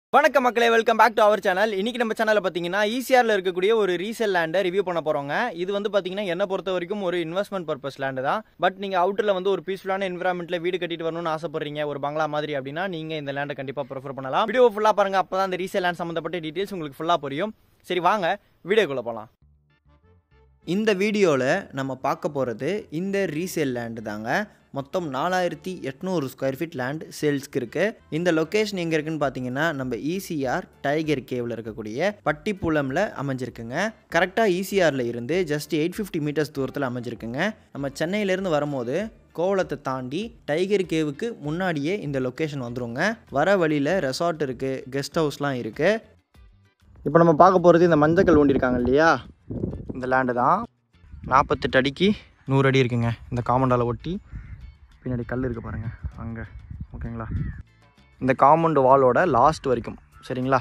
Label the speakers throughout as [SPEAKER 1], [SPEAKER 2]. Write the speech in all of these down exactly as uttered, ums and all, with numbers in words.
[SPEAKER 1] வணக்கம் மக்களே, welcome back to our channel. இன்னைக்கு நம்ம சேனல்ல பாத்தீங்கன்னா ஈசிஆர்ல இருக்கக்கூடிய ஒரு ரீசேல் லேண்டை ரிவ்யூ பண்ண போறோங்க. இது வந்து பாத்தீங்கன்னா என்ன பொறுத்த வரைக்கும் ஒரு இன்வெஸ்ட்மெண்ட் பர்பஸ் லேண்ட் தான். பட் நீங்க அவுட்டர்ல வந்து ஒரு பீஸ்ஃபுல்லான என்விரான்மெண்ட்ல வீடு கட்டிட்டு வரணும்னு ஆசைப்படுறீங்க, ஒரு பங்களா மாதிரி அப்படின்னா நீங்க இந்த லேண்டை கண்டிப்பா ப்ரிஃபர் பண்ணலாம். வீடியோ ஃபுல்லா பாருங்க, அப்பதான் இந்த ரீசேல் லேண்ட் சம்பந்தப்பட்ட டீடைல்ஸ் உங்களுக்கு ஃபுல்லா புரியும். சரி வாங்க வீடியோக்குள்ள போலாம். இந்த வீடியோவில் நம்ம பார்க்க போகிறது இந்த ரீசேல் லேண்டு தாங்க. மொத்தம் நாலாயிரத்தி எட்நூறு ஸ்கொயர் ஃபீட் லேண்ட் சேல்ஸ்க்கு இருக்குது. இந்த லொக்கேஷன் எங்கே இருக்குன்னு பார்த்தீங்கன்னா நம்ம ஈசிஆர் டைகர் கேவில் இருக்கக்கூடிய பட்டிப்புலமில் அமைஞ்சிருக்குங்க. கரெக்டாக ஈசிஆரில் இருந்து ஜஸ்ட் எயிட் ஃபிஃப்டி மீட்டர்ஸ் தூரத்தில் அமைஞ்சிருக்குங்க. நம்ம சென்னையிலேருந்து வரும்போது கோவளத்தை தாண்டி டைகர் கேவுக்கு முன்னாடியே இந்த லொக்கேஷன் வந்துருங்க. வர வழியில் ரெசார்ட் இருக்குது, கெஸ்ட் ஹவுஸ்லாம் இருக்குது. இப்போ நம்ம பார்க்க போகிறது இந்த மஞ்சக்கல் ஊண்டிருக்காங்க இல்லையா, இந்த லேண்டு தான். நாற்பத்தெட்டு அடிக்கு நூறு அடி இருக்குங்க. இந்த காம்பவுண்டால் ஒட்டி பின்னாடி கல் இருக்குது பாருங்கள் அங்கே, ஓகேங்களா. இந்த காம்பவுண்ட் வாலோட லாஸ்ட் வரைக்கும், சரிங்களா.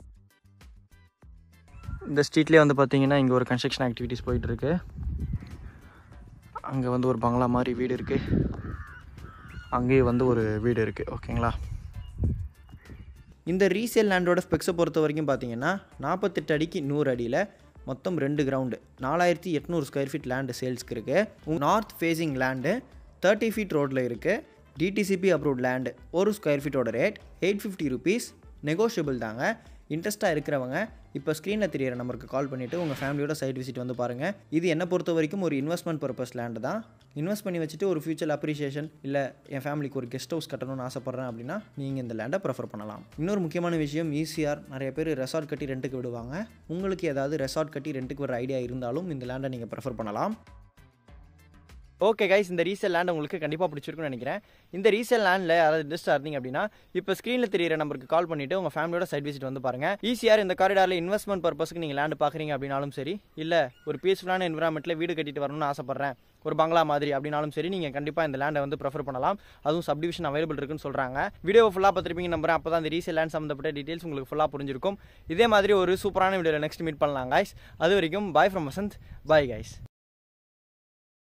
[SPEAKER 1] இந்த ஸ்ட்ரீட்லேயே வந்து பார்த்தீங்கன்னா இங்கே ஒரு கன்ஸ்ட்ரக்ஷன் ஆக்டிவிட்டீஸ் போயிட்டுருக்கு. அங்கே வந்து ஒரு பங்களா மாதிரி வீடு இருக்குது, அங்கேயே வந்து ஒரு வீடு இருக்குது, ஓகேங்களா. இந்த ரீசேல் லேண்டோட ஸ்பெக்ஸை பொறுத்த வரைக்கும் பார்த்தீங்கன்னா நாற்பத்தெட்டு அடிக்கு நூறு அடியில் மொத்தம் ரெண்டு கிரவுண்டு நாலாயிரத்தி எட்நூறு ஸ்கொயர் ஃபீட் லேண்டு சேல்ஸ்க்கு இருக்குது. North facing land thirty feet ரோட்டில் இருக்குது. டிடிசிபி அப்ரூவ்ட் லேண்டு ஒரு ஸ்கொயர் ஃபீட்டோட rate eight fifty rupees. Negotiable தாங்க. இன்ட்ரெஸ்ட்டாக இருக்கிறவங்க இப்போ ஸ்க்ரீனில் தெரியிற நம்பருக்கு கால் பண்ணிவிட்டு உங்கள் ஃபேமிலியோட சைட் விசிட் வந்து பாருங்கள். இது என்னை பொறுத்த வரைக்கும் ஒரு இன்வெஸ்ட்மெண்ட் பர்பஸ் லேண்டு தான். இன்வெஸ்ட் பண்ணி வச்சுட்டு ஒரு ஃபியூச்சர் அப்ரிஷியேஷன் இல்லை என் ஃபேமிலிக்கு ஒரு கெஸ்ட் ஹவுஸ் கட்டணும்னு ஆசைப்பட்றேன் அப்படின்னா நீங்கள் இந்த லேண்டை ப்ரிஃபர் பண்ணலாம். இன்னொரு முக்கியமான விஷயம், ஈசிஆர் நிறைய பேர் ரெசார்ட் கட்டி ரெண்ட்டுக்கு விடுவாங்க. உங்களுக்கு ஏதாவது ரெசார்ட் கட்டி ரெண்ட்டுக்கு வர ஐடியா இருந்தாலும் இந்த லேண்டை நீங்கள் ப்ரிஃபர் பண்ணலாம். ஓகே கைஸ், இந்த ரீசேல் லேண்ட் உங்களுக்கு கண்டிப்பாக பிடிச்சிருக்குன்னு நினைக்கிறேன். இந்த ரீசேல் லேண்டில் யாராவது இன்ட்ரெஸ்ட்டாக இருந்தீங்க அப்படின்னா இப்போ ஸ்க்ரீனில் தெரியிற நம்பருக்கு கால் பண்ணிவிட்டு உங்கள் ஃபேமிலியோட சைட் விசிட் வந்து பாருங்கள். ஈசிஆர் இந்த காரிடாரில் இன்வெஸ்ட்மெண்ட் பர்பஸ்க்கு நீங்கள் லேண்டு பார்க்குறீங்க அப்படின்னாலும் சரி, இல்லை ஒரு பீஸ்ஃபுல்லான என்விரான்மெண்ட்டில் வீடு கட்டிட்டு வரணும்னு ஆசைப்பட்றேன், ஒரு பங்களா மாதிரி அப்படின்னாலும் சரி, நீங்கள் கண்டிப்பாக இந்த லேண்டை வந்து ப்ரிஃபர் பண்ணலாம். அதுவும் சப்டிவிஷன் அவைலபிள் இருக்குன்னு சொல்கிறாங்க. வீடியோ ஃபுல்லாக பார்த்துருப்பீங்க நம்புறேன். அப்போ தான் இந்த ரீசேல் லேண்ட் சம்மந்தப்பட்ட டீட்டெயில்ஸ் உங்களுக்கு ஃபுல்லாக புரிஞ்சிருக்கும். இதே மாதிரி ஒரு சூப்பரான வீடியோவில் நெக்ஸ்ட் மீட் பண்ணலாம் கைஸ். அது வரைக்கும் bye from Vasanth. Bye guys.